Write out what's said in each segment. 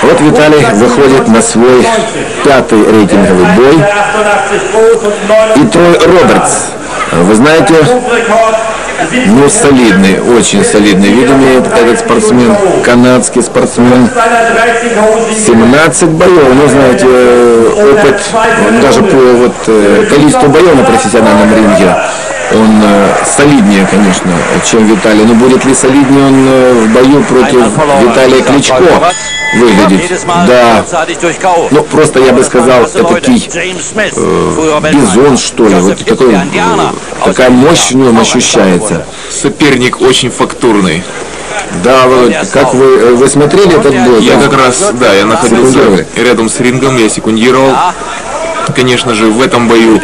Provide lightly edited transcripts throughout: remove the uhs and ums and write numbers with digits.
Вот Виталий выходит на свой 5-й рейтинговый бой. И Трой Робертс, вы знаете, ну, солидный, очень солидный вид имеет этот спортсмен, канадский спортсмен. 17 боев, ну, знаете, опыт, даже по вот, количеству боев на профессиональном ринге, он солиднее, конечно, чем Виталий. Но будет ли солиднее он в бою против Виталия Кличко выглядеть? Да, ну просто я бы сказал, этакий бизон, что ли, вот такой, такая мощь в нем ощущается. Соперник очень фактурный. Да, Володь, как вы смотрели этот бой? Я как раз, да, я находился рядом с рингом, я секундировал. Конечно же, в этом бою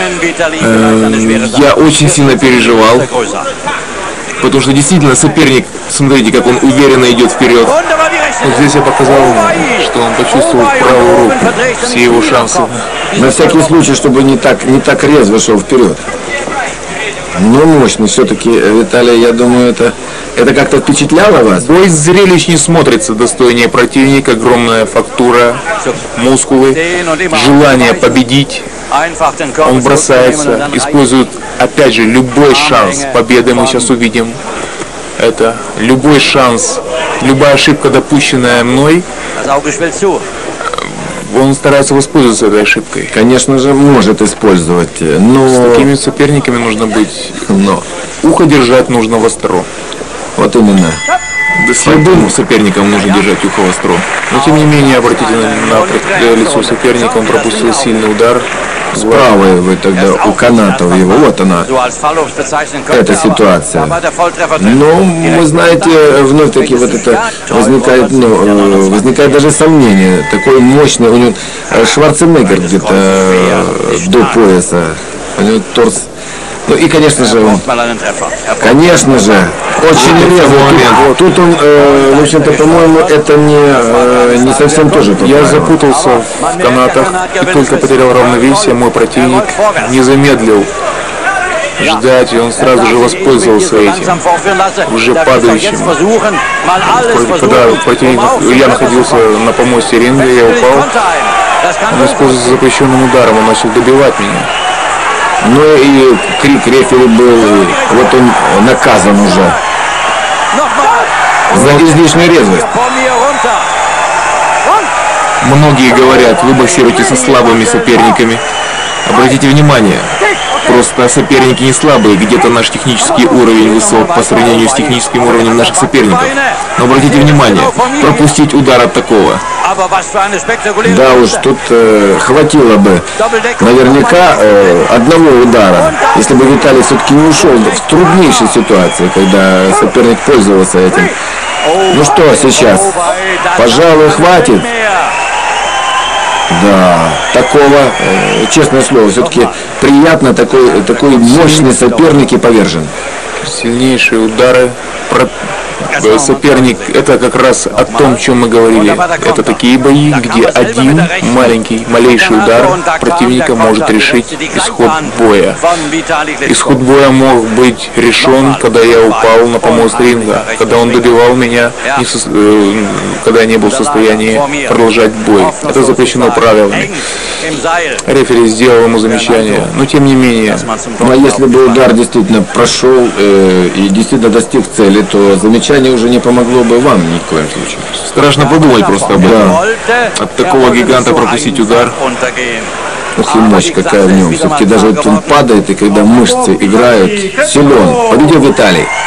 я очень сильно переживал, потому что действительно соперник, смотрите, как он уверенно идет вперед. Вот здесь я показал, что он почувствовал правую руку, все его шансы. На всякий случай, чтобы не так резво шел вперед. Но мощный все-таки, Виталий, я думаю, это как-то впечатляло вас? Бой зрелищ не смотрится, достойнее противника, огромная фактура, мускулы, желание победить. Он бросается, использует, опять же, любой шанс победы, мы сейчас увидим это. Любой шанс, любая ошибка, допущенная мной, он старается воспользоваться этой ошибкой. Конечно же, может использовать, но... С такими соперниками нужно быть, но ухо держать нужно востро. Вот именно. Да с любым соперником нужно держать ухо востро. Но тем не менее, обратите на лицо соперника, он пропустил сильный удар. Справа вы тогда у канатов его, вот она, эта ситуация. Но вы знаете, вновь-таки вот это возникает даже сомнение. Такой мощный, у него Шварценеггер где-то до пояса, у него торс. Ну и, конечно же, очень резво. Тут он, в общем-то, по-моему, это не совсем тоже. Я запутался в канатах и только потерял равновесие. Мой противник не замедлил ждать, и он сразу же воспользовался этим, уже падающим. Когда противник, я находился на помосте ринга, я упал, он использовался запрещенным ударом, он начал добивать меня. Ну и крик рефери был, вот он наказан уже за излишнюю резвость. Многие говорят, вы боксируете со слабыми соперниками. Обратите внимание, просто соперники не слабые, где-то наш технический уровень высок по сравнению с техническим уровнем наших соперников. Но обратите внимание, пропустить удар от такого. Да уж, тут хватило бы наверняка одного удара, если бы Виталий все-таки не ушел в труднейшей ситуации, когда соперник пользовался этим. Ну что сейчас? Пожалуй, хватит. Да, такого, честное слово, все-таки приятно, такой мощный соперник и повержен. Сильнейшие удары. Соперник, это как раз о том, о чем мы говорили. Это такие бои, где один маленький, малейший удар противника может решить исход боя. Исход боя мог быть решен, когда я упал на помост ринга, когда он добивал меня, когда я не был в состоянии продолжать бой. Это запрещено правилами. Рефери сделал ему замечание, но тем не менее. Но если бы удар действительно прошел и действительно достиг цели, то замечание уже не помогло бы вам ни в коем случае. Страшно подумать просто об этом. От такого гиганта пропустить удар. Ух и мощь какая в нем. Все-таки даже вот он падает, и когда мышцы играют, силен. Победил Виталий.